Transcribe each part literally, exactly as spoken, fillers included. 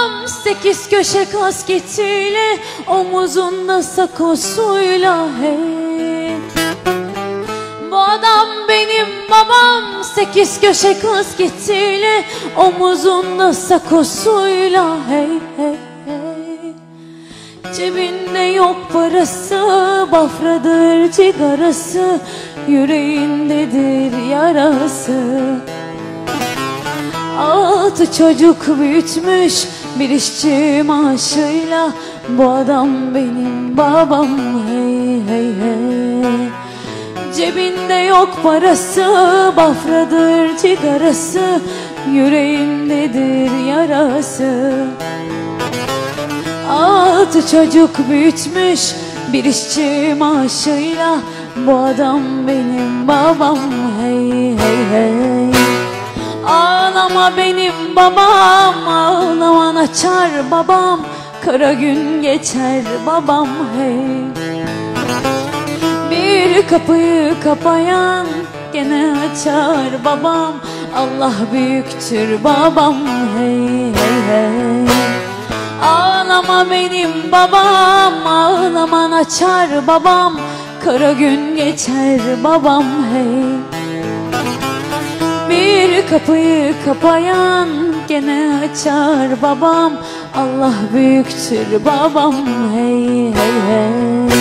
babam sekiz köşe kasketiyle, omuzunda sakosuyla hey. Bu adam benim babam sekiz köşe kasketiyle, omuzunda sakosuyla hey hey hey. Cebinde yok parası, bafradır cigarası, yüreğindedir yarası. Altı çocuk büyütmüş bir işçi maaşıyla, bu adam benim babam hey hey hey. Cebinde yok parası, bafradır cigarası, yüreğindedir yarası. Altı çocuk büyütmüş bir işçi maaşıyla, bu adam benim babam hey hey hey. Ağlama benim babam, ağlaman açar babam, kara gün geçer babam hey. Bir kapıyı kapayan gene açar babam, Allah büyüktür babam hey hey hey. Ağlama benim babam, ağlaman açar babam, kara gün geçer babam hey. Bir kapıyı kapayan gene açar babam, Allah büyüktür babam hey hey hey.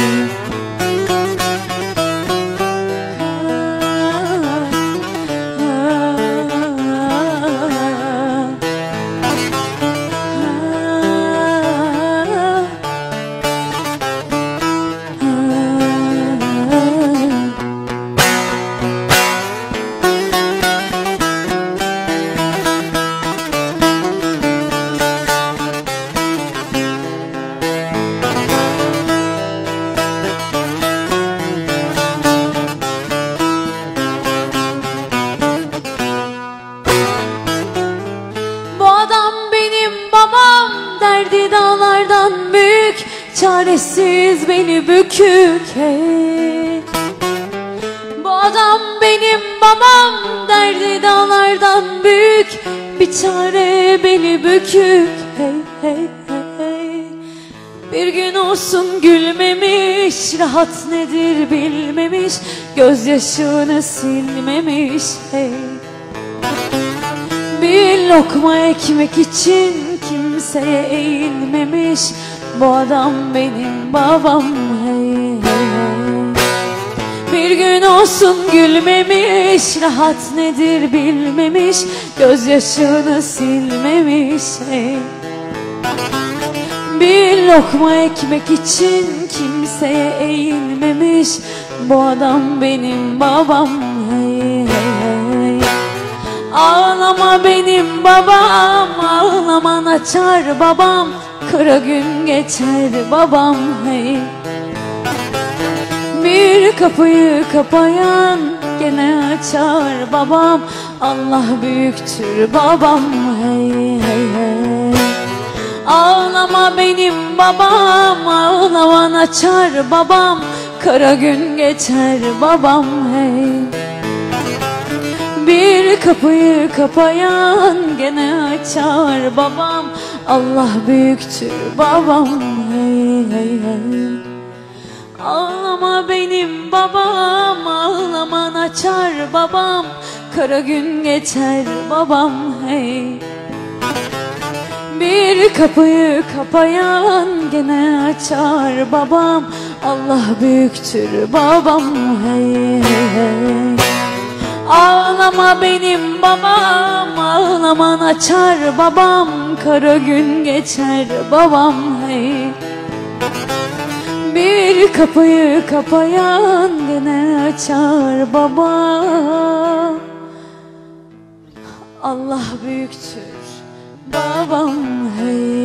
Derdi dağlardan büyük, çaresiz beli bükük hey. Bu adam benim babam, derdi dağlardan büyük, bir çare beli bükük hey hey hey. Bir gün olsun gülmemiş, rahat nedir bilmemiş, gözyaşını silmemiş hey. Bir lokma ekmek için kimseye eğilmemiş, bu adam benim babam hey hey hey. Bir gün olsun gülmemiş, rahat nedir bilmemiş, gözyaşını silmemiş hey. Bir lokma ekmek için kimseye eğilmemiş, bu adam benim babam hey hey hey. Ağlama benim babam, ağlaman açar babam, kara gün geçer babam hey. Bir kapıyı kapayan gene açar babam, Allah büyüktür babam hey hey hey. Ağlama benim babam, ağlaman açar babam, kara gün geçer babam hey. Bir kapıyı kapayan gene açar babam, Allah büyüktür babam hey hey hey. Ağlama benim babam, ağlaman açar babam, kara gün geçer babam hey. Bir kapıyı kapayan gene açar babam, Allah büyüktür babam hey hey hey. Ağlama benim babam, ağlaman açar babam, kara gün geçer babam hey. Bir kapıyı kapayan gene açar babam, Allah büyüktür babam hey.